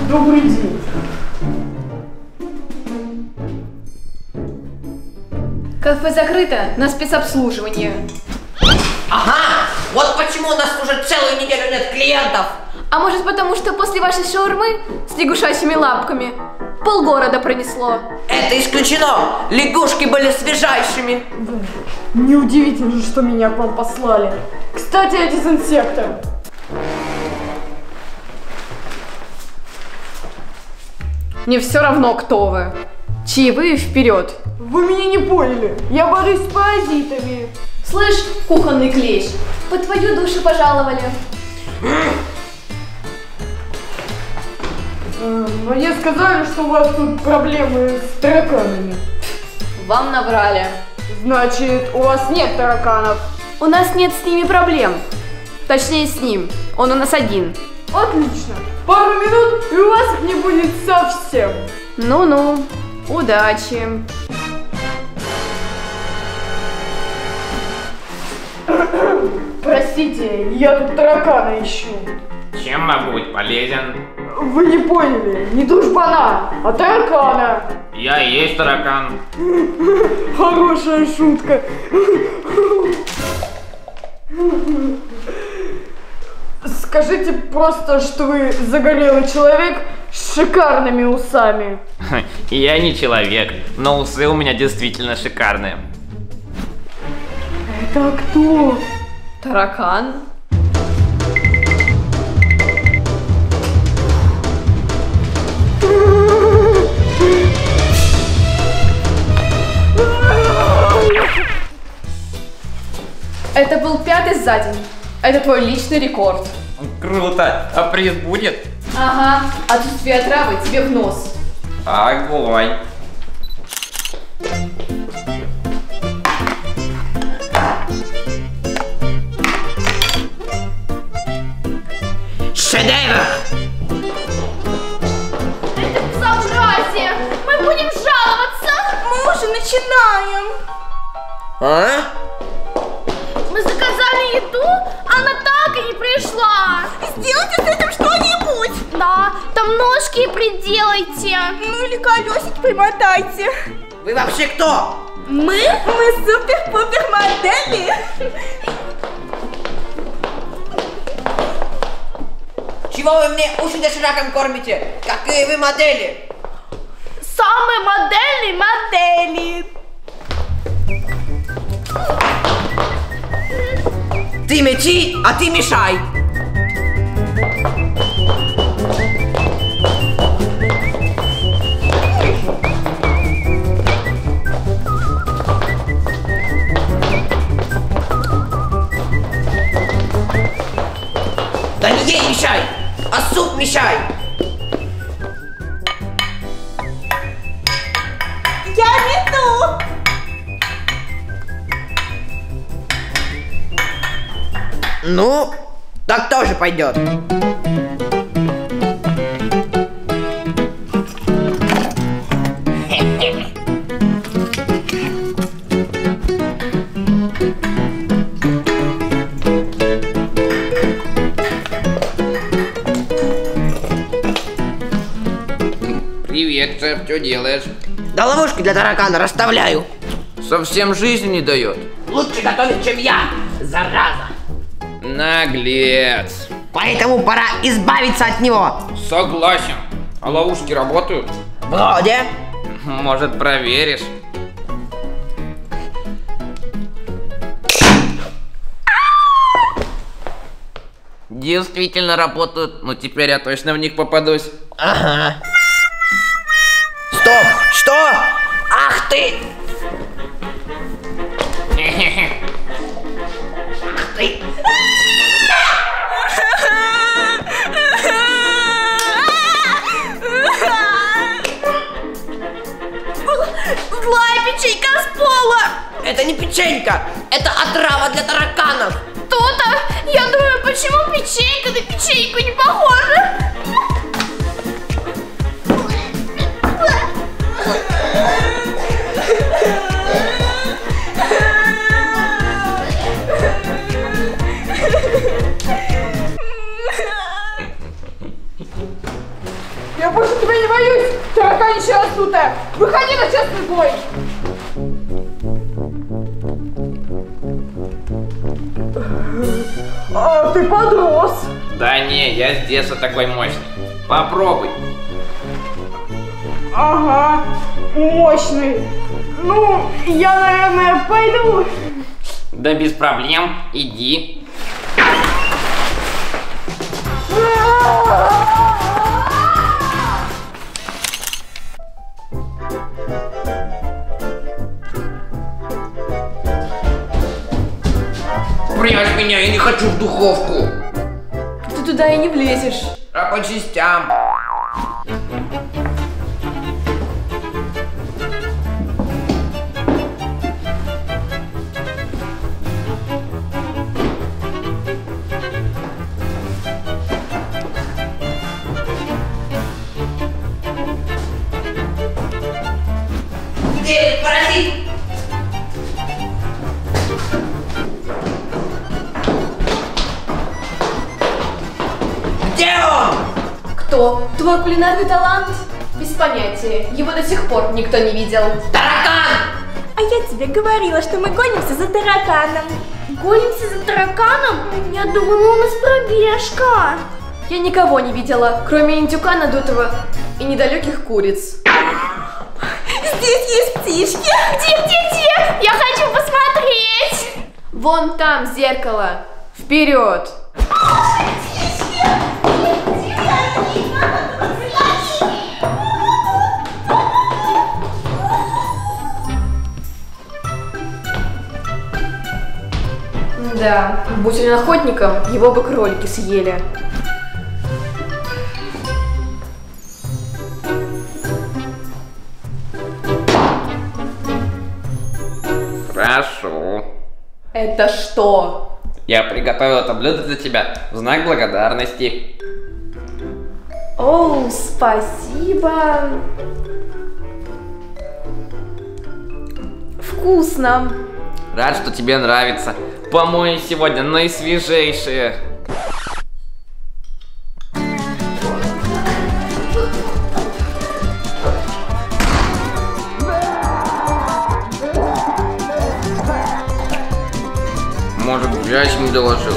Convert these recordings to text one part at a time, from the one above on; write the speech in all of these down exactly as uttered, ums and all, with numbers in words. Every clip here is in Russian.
Добрый день. Кафе закрыто на спецобслуживание. Ага! Вот почему у нас уже целую неделю нет клиентов. А может потому, что после вашей шаурмы с лягушачьими лапками полгорода пронесло? Это исключено! Лягушки были свежайшими. Да. Неудивительно же, что меня к вам послали. Кстати, о дезинсекторе. Мне все равно, кто вы. Чаевые вперед. Вы меня не поняли. Я борюсь с паразитами. Слышь, кухонный клещ, по твою душу пожаловали. Мне сказали, что у вас тут проблемы с тараканами. Вам наврали. Значит, у вас нет тараканов? У нас нет с ними проблем. Точнее, с ним. Он у нас один. Отлично. Пару минут, и у вас их не будет совсем. Ну-ну, удачи. Простите, я тут таракана ищу. Чем могу быть полезен? Вы не поняли, не дружбана, а таракана. Я и есть таракан. Хорошая шутка. Скажите просто, что вы загорелый человек с шикарными усами. Я не человек, но усы у меня действительно шикарные. Это кто? Таракан? Это был пятый за день. Это твой личный рекорд. Круто! А приз будет? Ага, отсутствие отравы тебе в нос. Огонь! Шедевр! Это безобразие! Мы будем жаловаться! Мы уже начинаем! А? Мы заказали еду, она так и не пришла! Сделайте с этим что-нибудь! Да, там ножки приделайте! Ну или колесики примотайте! Вы вообще кто? Мы? Мы супер-пупер модели! Чего вы мне уши дошираком кормите? Какие вы модели? Самые модельные модели! Ты мечи, а ты мешай. Да не ей мешай, а суп мешай. Я мету! Ну, так тоже пойдет. Привет, шеф, что делаешь? Да ловушки для таракана расставляю. Совсем жизни не дает. Лучше готовить, чем я, зараза. Наглец. Поэтому пора избавиться от него. Согласен. А ловушки работают? Вроде. Может, проверишь? Действительно работают, но теперь я точно в них попадусь. Ага. Стоп! Что? Ах ты! Ах ты! Злая печенька с пола! Это не печенька! Это отрава для тараканов! То-то! Я думаю, почему печенька на печеньку не похожа? Я раздутая. Выходи на честный бой. А ты подрос. Да не, я с детства такой мощный. Попробуй. Ага, мощный. Ну, я, наверное, пойду. Да без проблем, иди. Прячь меня, я не хочу в духовку. Ты туда и не влезешь. А по частям. Где паразит? Где он? Кто? Твой кулинарный талант? Без понятия. Его до сих пор никто не видел. Таракан! А я тебе говорила, что мы гонимся за тараканом. Гонимся за тараканом? Я думала, у нас пробежка. Я никого не видела, кроме индюка надутого и недалеких куриц. Здесь есть птички. Где, где, где? Я хочу посмотреть. Вон там зеркало. Вперед! Да, будь он охотником, его бы кролики съели. Прошу. Это что? Я приготовил это блюдо для тебя в знак благодарности. О, спасибо. Вкусно. Рад, что тебе нравится. По-моему, сегодня наисвежейшие. Может, грязь не доложил?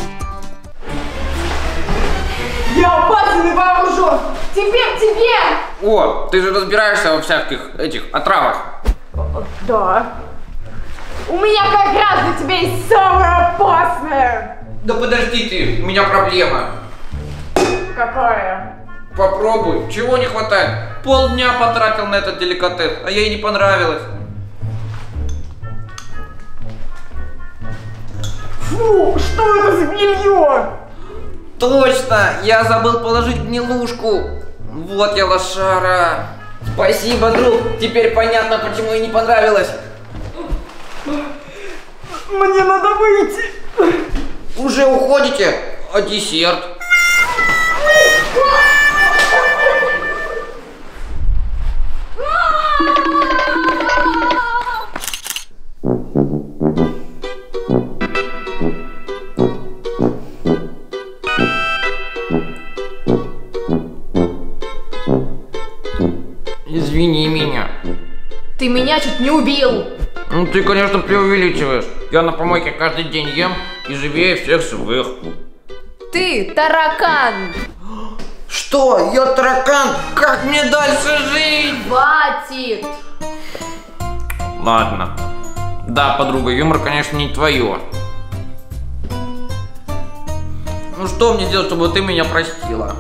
Я опасен и вооружен. Теперь тебе. О, ты же разбираешься во всяких этих отравах. Да. У меня как раз для тебя есть самое опасное. Да подожди ты, у меня проблема. Какая? Попробуй, чего не хватает? Полдня потратил на этот деликатес, а ей не понравилось. Фу, что это за белье? Точно, я забыл положить гнилушку. Вот я лошара. Спасибо, друг, теперь понятно, почему ей не понравилось. Мне надо выйти. Уже уходите? А десерт? Извини меня. Ты меня чуть не убил. Ну ты, конечно, преувеличиваешь. Я на помойке каждый день ем и живее всех живых. Ты таракан. Что? Я таракан? Как мне дальше жить? Хватит. Ладно. Да, подруга, юмор, конечно, не твое. Ну что мне делать, чтобы ты меня простила?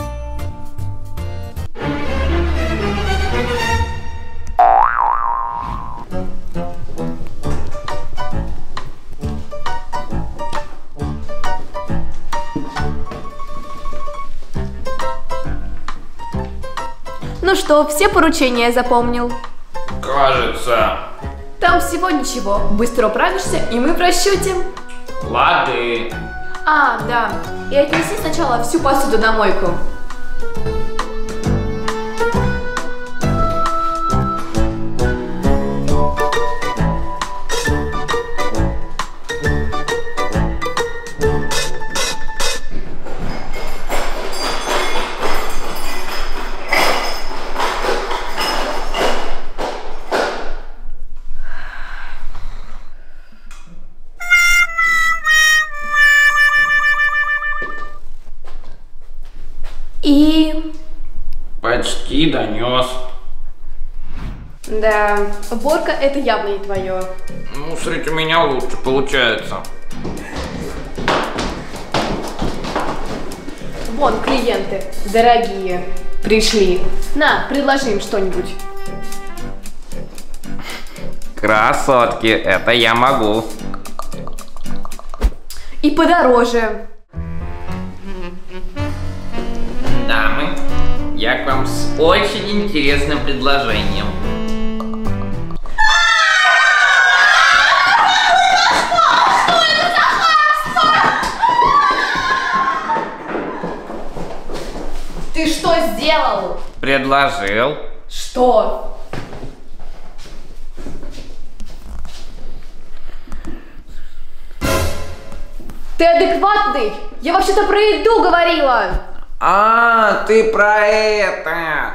Ну что, все поручения запомнил? Кажется. Там всего ничего. Быстро управишься, и мы в расчете. Лады. А, да. И отнеси сначала всю посуду на мойку. И... Почти донес. Да, уборка это явно не твое. Ну, смотрите, у меня лучше получается. Вон клиенты, дорогие, пришли. На, предложи им что-нибудь. Красотки, это я могу. И подороже. Дамы, я к вам с очень интересным предложением. Ты что сделал? Предложил. Что? Ты адекватный? Я вообще-то про еду говорила. А, ты про это.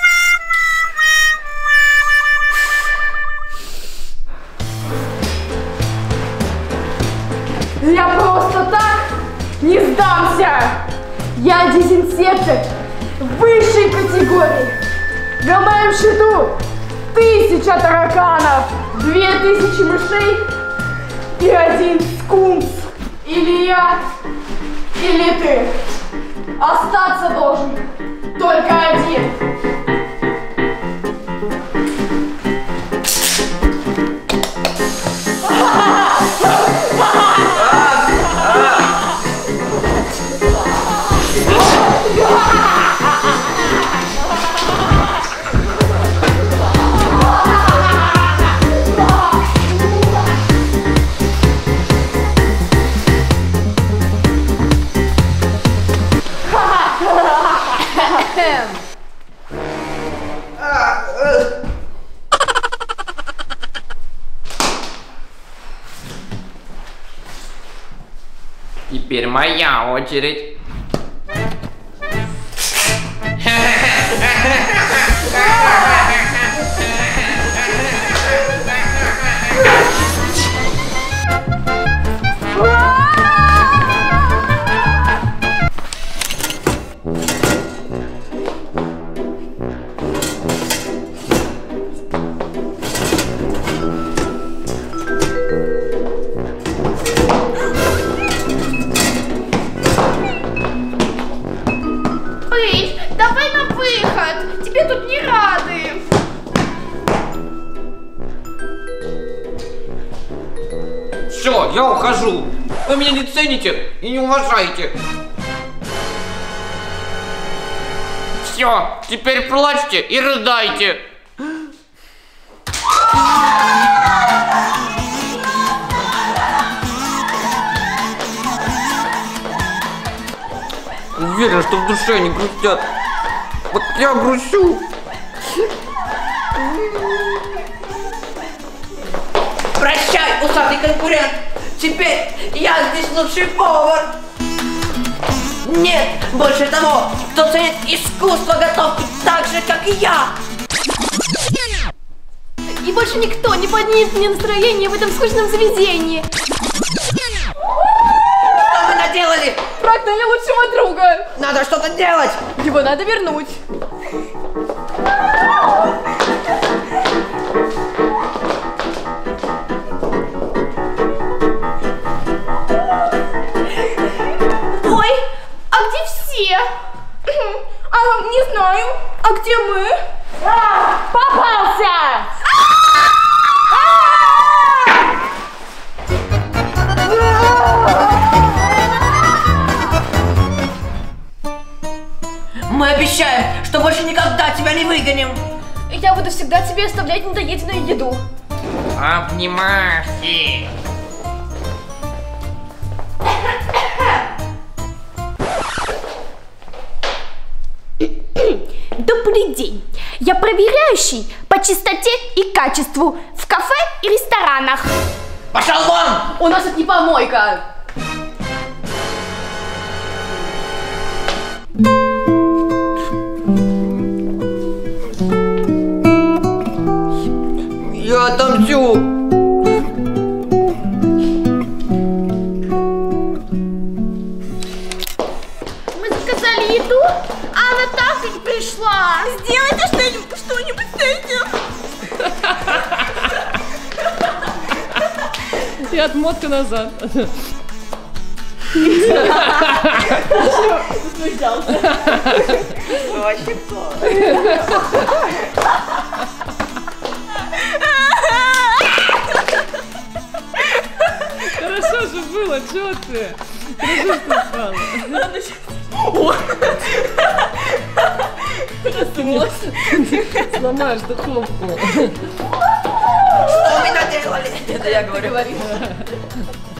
Я просто так не сдамся! Я дезинсектор высшей категории! На моем счету тысяча тараканов, две тысячи мышей и один скунс. Или я, или ты. Остаться должен только один. Теперь моя очередь. Пыль, давай на выход. Тебе тут не рады. Все, я ухожу. Вы меня не цените и не уважаете. Все, теперь плачьте и рыдайте. Уверен, что в душе они грустят. Вот я грущу. Прощай, усатый конкурент! Теперь я здесь лучший повар! Нет больше того, кто ценит искусство готовки так же, как и я! И больше никто не поднимет мне настроение в этом скучном заведении. Что вы наделали? Прогнали лучшего друга. Надо что-то делать! Его надо вернуть. Ой, а где все? А, не знаю. А где мы? А, попался! Мы обещаем, что больше никогда тебя не выгоним! Я буду всегда тебе оставлять недоеденную еду. Обнимашки. Добрый день. Я проверяющий по чистоте и качеству в кафе и ресторанах. Пошел вон! У нас тут не помойка. Я отомстю. Мы заказали еду, а пришла. Сделайте что-нибудь, что-нибудь с этим. И отмотка назад. Вообще кто? Хорошо же было, чё ты? Хорошо, что упала. Сломаешь духовку. Что вы наделали? Это я говорю.